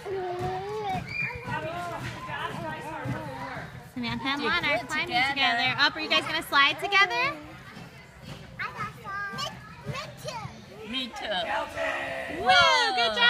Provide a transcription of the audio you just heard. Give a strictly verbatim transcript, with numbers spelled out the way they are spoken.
Samantha and Lana are climbing together. together. Up, are you guys going to slide together? Me too. Woo, good job.